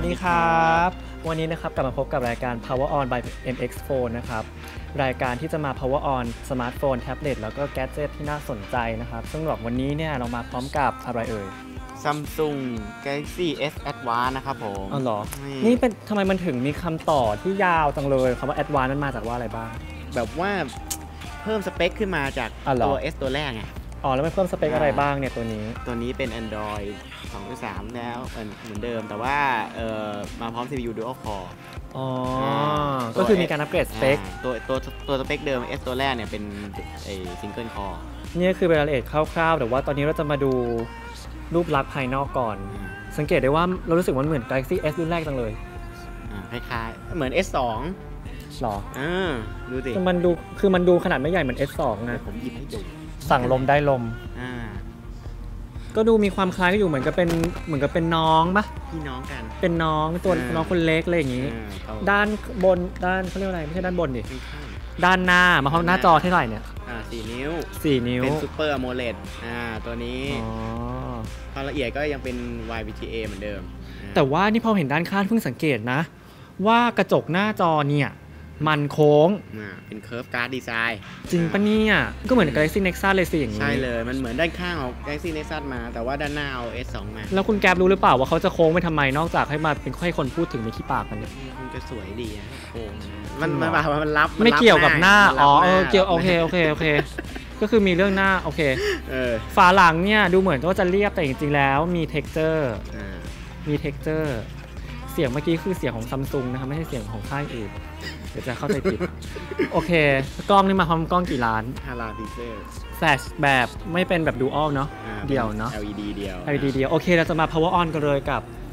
ดีครับวันนี้นะครับกลับมาพบกับรายการ Power On by MX Phone นะครับรายการที่จะมา Power On สมาร์ทโฟนแท็บเล็ตแล้วก็แกดเจ็ตที่น่าสนใจนะครับซึ่งแบบวันนี้เนี่ยเรามาพร้อมกับอะไรเอ่ย Samsung Galaxy S Advance นะครับผมอ๋อเหรอนี่เป็นทำไมมันถึงมีคำต่อที่ยาวจังเลยคำว่า Advance มันมาจากว่าอะไรบ้างแบบว่าเพิ่มสเปคขึ้นมาจากตัว S ตัวแรกไงอ๋อแล้วมันเพิ่มสเปคอะไรบ้างเนี่ยตัวนี้เป็น Android 2.3 แล้วเหมือนเดิมแต่ว่ามาพร้อม CPU Dual Core อ๋อก็คือมีการอัปเกรดสเปคตัวสเปคเดิม S ตัวแรกเนี่ยเป็นSingle Core นี่คือรายละเอียดคร่าวๆแต่ว่าตอนนี้เราจะมาดูรูปลักษณ์ภายนอกก่อนสังเกตได้ว่าเรารู้สึกว่าเหมือน Galaxy S รุ่นแรกจังเลยคล้ายๆเหมือน S2 หรอดูสิมันดูขนาดไม่ใหญ่เหมือน S2 นะผมหยิบให้ดูสั่งลมได้ลมก็ดูมีความคล้ายกันอยู่เหมือนกับเป็นน้องปะพี่น้องกันเป็นน้องตัวน้องคนเล็กอะไรอย่างงี้ด้านบนด้านเขาเรียกอะไรไม่ใช่ด้านบนดิด้านหน้ามาพร้อมหน้าจอเท่าไหร่เนี่ย 4 นิ้วเป็น Super AMOLED ตัวนี้ความละเอียดก็ยังเป็น YVGA เหมือนเดิมแต่ว่านี่พอเห็นด้านข้างเพิ่งสังเกตนะว่ากระจกหน้าจอเนี่ยมันโค้งเป็น Curve Guard Design จริงปะเนี่ยก็เหมือน Galaxy Nexus เลยสิอย่างนี้ใช่เลยมันเหมือนด้านข้างเอา Galaxy Nexus มาแต่ว่าด้านหน้าเอา S2 มาแล้วคุณแก๊ปรู้หรือเปล่าว่าเขาจะโค้งไปทำไมนอกจากให้มาเป็นให้คนพูดถึงในขี้ปากกันเนี่ยคงจะสวยดีนะโค้งมันแบบมันรับไม่เกี่ยวกับหน้าเกี่ยวโอเคก็คือมีเรื่องหน้าโอเคฝาหลังเนี่ยดูเหมือนว่าจะเรียบแต่จริงๆแล้วมี texture เสียงเมื่อกี้คือเสียงของ Samsung นะครับไม่ใช่เสียงของค่ายอื่นเดี๋ยวจะเข้าใจผิดโอเคกล้องนี่มาพร้อมกล้องกี่ล้าน 5 ล้านพิกเซลแฟลชแบบไม่เป็นแบบ Dual เนาะเดียวเนาะ LED เดียวโอเคเราจะมา Power On กันเลยกับ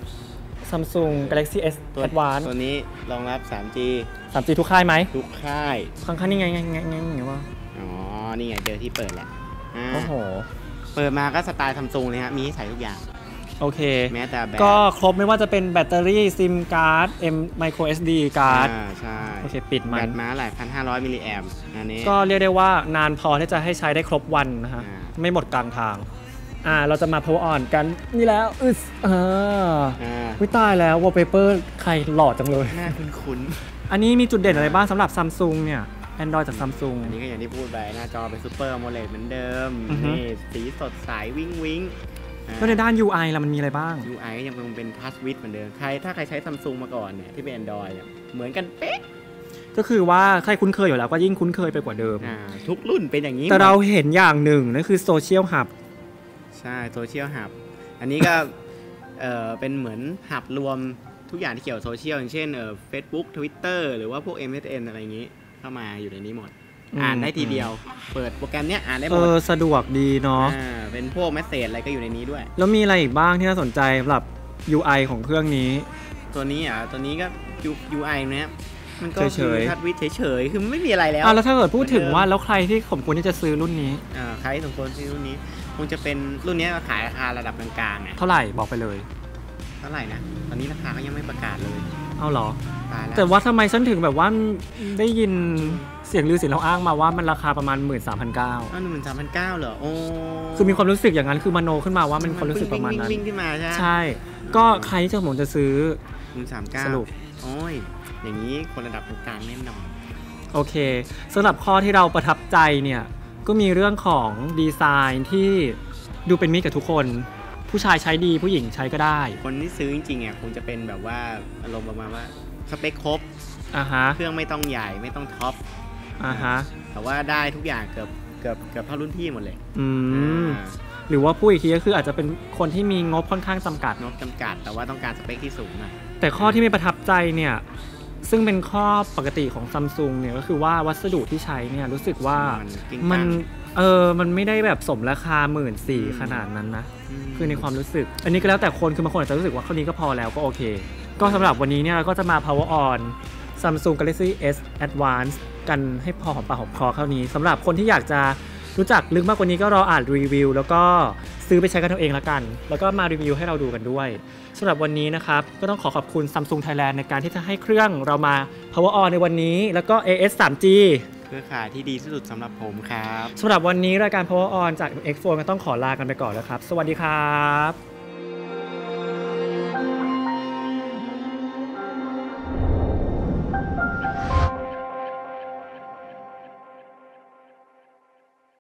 Samsung Galaxy S Advance ตัวนี้รองรับ 3G ทุกค่ายไหมทุกค่ายข้างๆนี่ไงว่านี่ไงเจอที่เปิดแหละโอ้โหเปิดมาก็สไตล์ Samsung เลยฮะมีให้ใส่ทุกอย่างโอเคแม้แต่แบบก็ครบไม่ว่าจะเป็นแบตเตอรี่ซิมการ์ด micro SD การ์ดใช่โอเคปิดมันแบตมาหลาย1,500 มิลลิแอมป์อันนี้ก็เรียกได้ว่านานพอที่จะให้ใช้ได้ครบวันนะฮะไม่หมดกลางทางเราจะมา Power On กันนี่แล้ววิตายแล้ว wallpaper ใครหล่อจังเลยน่าคุ้นอันนี้มีจุดเด่นอะไรบ้างสำหรับ Samsung เนี่ย Android จาก Samsung อันนี้ก็อย่างที่พูดไปหน้าจอเป็น Super AMOLED เหมือนเดิมนี่สีสดใสวิ้งแล้วในด้าน UI ล่ะมันมีอะไรบ้าง UI ก็ยังคงเป็น Touch Width เหมือนเดิมถ้าใครใช้ Samsung มาก่อนเนี่ยที่เป็น Android เหมือนกันเป๊ะก็คือว่าใครคุ้นเคยอยู่แล้วก็ยิ่งคุ้นเคยไปกว่าเดิมทุกรุ่นเป็นอย่างนี้แต่เราเห็นอย่างหนึ่งนั่นคือ Social Hub ใช่ Social Hub อันนี้ก็เป็นเหมือนหับรวมทุกอย่างที่เกี่ยวกับโซเชียลอย่างเช่นFacebook Twitter หรือว่าพวก MSN อะไรอย่างนี้เข้ามาอยู่ในนี้หมดอ่านได้ทีเดียวเปิดโปรแกรมเนี้ยอ่านได้หมดสะดวกดีเนาะเป็นพวกเมสเสจอะไรก็อยู่ในนี้ด้วยแล้วมีอะไรอีกบ้างที่น่าสนใจสำหรับ UI ของเครื่องนี้ตัวนี้ก็ UI เนี้ยมันก็คือทัชวิดเฉยๆคือไม่มีอะไรแล้วแล้วถ้าเกิดพูดถึงว่าแล้วใครที่สมควรที่จะซื้อรุ่นนี้ใครสมควรซื้อรุ่นนี้คงจะเป็นรุ่นนี้ขายราคาระดับกลางๆไงเท่าไหร่บอกไปเลยเท่าไหร่นะตอนนี้ราคาก็ยังไม่ประกาศเลยเอาเหรอแต่ว่าทำไมฉันถึงแบบว่าได้ยินเสียงลือเสียงเราอ้างมาว่ามันราคาประมาณ 13,900 13,900 เหรอโอ้คือมีความรู้สึกอย่างนั้นคือมโนขึ้นมาว่ามันความรู้สึกประมาณนั้นวิ่งขึ้นมาใช่ก็ใครที่ผมจะซื้อ 13,900 สรุปโอ้ยอย่างนี้คนระดับกลางแน่นอนโอเคสำหรับข้อที่เราประทับใจเนี่ยก็มีเรื่องของดีไซน์ที่ดูเป็นมิตรกับทุกคนผู้ชายใช้ดีผู้หญิงใช้ก็ได้คนที่ซื้อจริงๆคงจะเป็นแบบว่าอารมณ์ประมาณว่าสเปคครบเครื่องไม่ต้องใหญ่ไม่ต้องท็อปแต่ว่าได้ทุกอย่างเกือบเท่ารุ่นพี่หมดเลยหรือว่าผู้อีกทีก็คืออาจจะเป็นคนที่มีงบค่อนข้างจำกัดแต่ว่าต้องการสเปคที่สูงแต่ข้อที่ไม่ประทับใจเนี่ยซึ่งเป็นข้อปกติของ Samsung เนี่ยก็คือว่าวัสดุที่ใช้เนี่ยรู้สึกว่ามันไม่ได้แบบสมราคา 14,000 ขนาดนั้นนะคือในความรู้สึกอันนี้ก็แล้วแต่คนคือบางคนอาจจะรู้สึกว่าเท่านี้ก็พอแล้วก็โอเคก็สำหรับวันนี้เนี่ยเราก็จะมา Power On Samsung Galaxy S Advance กันให้พอหอมปากหอมคอเท่านี้สำหรับคนที่อยากจะรู้จักลึกมากกว่านี้ก็รออ่านรีวิวแล้วก็ซื้อไปใช้กันเอาเองละกันแล้วก็มารีวิวให้เราดูกันด้วยสำหรับวันนี้นะครับก็ต้องขอบคุณ Samsung Thailand ในการที่จะให้เครื่องเรามา Power On ในวันนี้แล้วก็ AS 3G เครือข่ายที่ดีที่สุดสำหรับผมครับสำหรับวันนี้รายการ Power On จาก MX Phone ก็ต้องขอลากันไปก่อนแล้วครับสวัสดีครับ